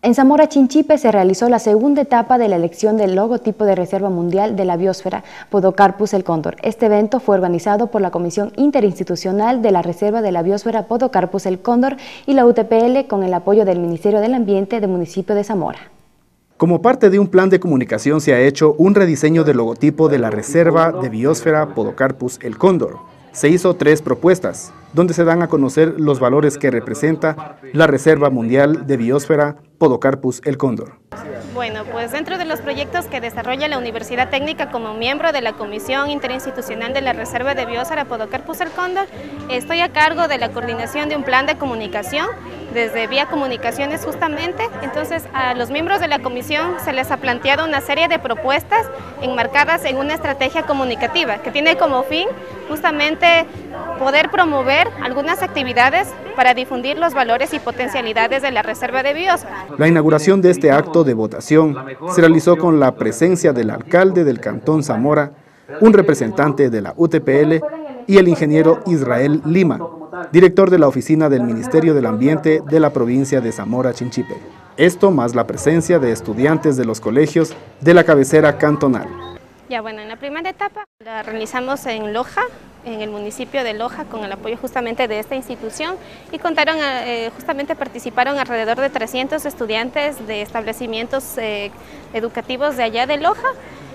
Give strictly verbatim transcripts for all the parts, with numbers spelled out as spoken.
En Zamora Chinchipe se realizó la segunda etapa de la elección del logotipo de Reserva Mundial de la Biosfera, Podocarpus el Cóndor. Este evento fue organizado por la Comisión Interinstitucional de la Reserva de la Biosfera Podocarpus el Cóndor y la U T P L con el apoyo del Ministerio del Ambiente del municipio de Zamora. Como parte de un plan de comunicación se ha hecho un rediseño del logotipo de la Reserva de Biosfera Podocarpus el Cóndor. Se hizo tres propuestas, donde se dan a conocer los valores que representa la Reserva Mundial de Biosfera Podocarpus el Cóndor. Bueno, pues dentro de los proyectos que desarrolla la Universidad Técnica como miembro de la Comisión Interinstitucional de la Reserva de Biosfera Podocarpus el Cóndor, estoy a cargo de la coordinación de un plan de comunicación desde Vía Comunicaciones justamente. Entonces a los miembros de la comisión se les ha planteado una serie de propuestas enmarcadas en una estrategia comunicativa que tiene como fin justamente poder promover algunas actividades para difundir los valores y potencialidades de la Reserva de Biosfera. La inauguración de este acto de votación se realizó con la presencia del alcalde del Cantón Zamora, un representante de la U T P L y el ingeniero Israel Lima, director de la oficina del Ministerio del Ambiente de la provincia de Zamora Chinchipe. Esto más la presencia de estudiantes de los colegios de la cabecera cantonal. Ya bueno, en la primera etapa la realizamos en Loja, en el municipio de Loja, con el apoyo justamente de esta institución, y contaron, eh, justamente participaron alrededor de trescientos estudiantes de establecimientos eh, educativos de allá de Loja.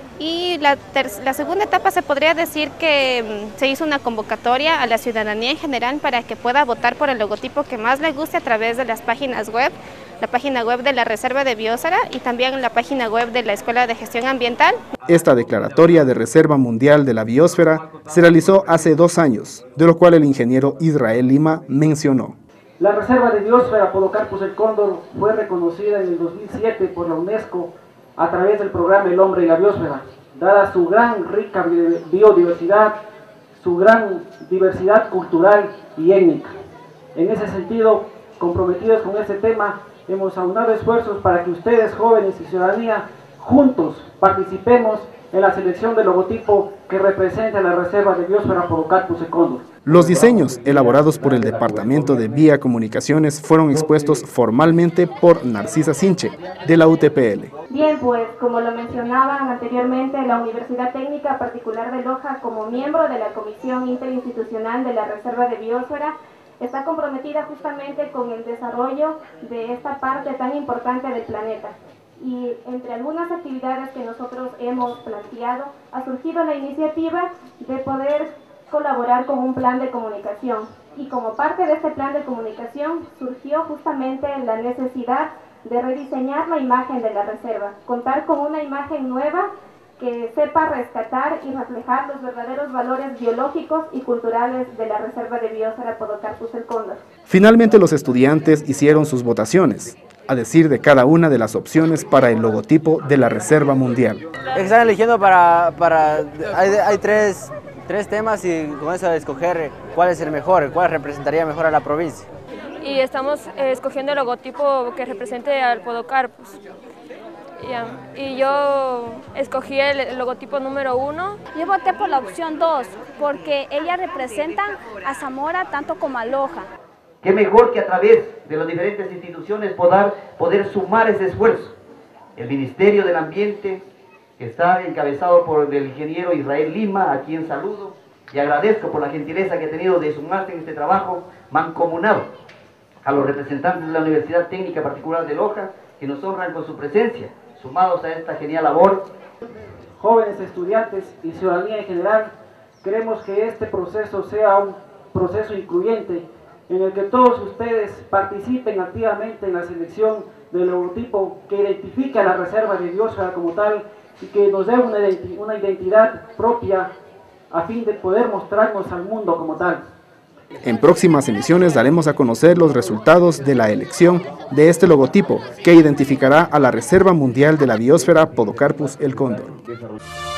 Y la, la segunda etapa se podría decir que um, se hizo una convocatoria a la ciudadanía en general para que pueda votar por el logotipo que más le guste a través de las páginas web, la página web de la Reserva de Biosfera y también la página web de la Escuela de Gestión Ambiental. Esta declaratoria de Reserva Mundial de la Biosfera se realizó hace dos años, de lo cual el ingeniero Israel Lima mencionó. La Reserva de Biosfera Podocarpus el Cóndor fue reconocida en el dos mil siete por la UNESCO a través del programa El Hombre y la Biosfera, dada su gran rica biodiversidad, su gran diversidad cultural y étnica. En ese sentido, comprometidos con este tema, hemos aunado esfuerzos para que ustedes, jóvenes y ciudadanía, juntos participemos en la selección del logotipo que representa la Reserva de Biosfera Podocarpus el Cóndor. Los diseños elaborados por el Departamento de Vía Comunicaciones fueron expuestos formalmente por Narcisa Sinche, de la U T P L. Bien, pues como lo mencionaban anteriormente, la Universidad Técnica Particular de Loja, como miembro de la Comisión Interinstitucional de la Reserva de Biosfera, está comprometida justamente con el desarrollo de esta parte tan importante del planeta. Y entre algunas actividades que nosotros hemos planteado, ha surgido la iniciativa de poder colaborar con un plan de comunicación. Y como parte de este plan de comunicación surgió justamente la necesidad de rediseñar la imagen de la reserva, contar con una imagen nueva que sepa rescatar y reflejar los verdaderos valores biológicos y culturales de la Reserva de Biosfera Podocarpus el Cóndor. Finalmente los estudiantes hicieron sus votaciones, a decir de cada una de las opciones para el logotipo de la Reserva Mundial. Están eligiendo para, para hay, hay tres, tres temas y con eso escoger cuál es el mejor, cuál representaría mejor a la provincia. Y estamos eh, escogiendo el logotipo que represente al Podocarpus. Yeah. Y yo escogí el logotipo número uno. Yo voté por la opción dos, porque ella representa a Zamora tanto como a Loja. Qué mejor que a través de las diferentes instituciones poder, poder sumar ese esfuerzo. El Ministerio del Ambiente, que está encabezado por el ingeniero Israel Lima, a quien saludo y agradezco por la gentileza que ha tenido de sumarse en este trabajo mancomunado. A los representantes de la Universidad Técnica Particular de Loja, que nos honran con su presencia, sumados a esta genial labor. Jóvenes estudiantes y ciudadanía en general, queremos que este proceso sea un proceso incluyente, en el que todos ustedes participen activamente en la selección del logotipo que identifique a la Reserva de Biosfera como tal y que nos dé una, una identidad propia a fin de poder mostrarnos al mundo como tal. En próximas emisiones daremos a conocer los resultados de la elección de este logotipo que identificará a la Reserva Mundial de la Biosfera Podocarpus el Cóndor.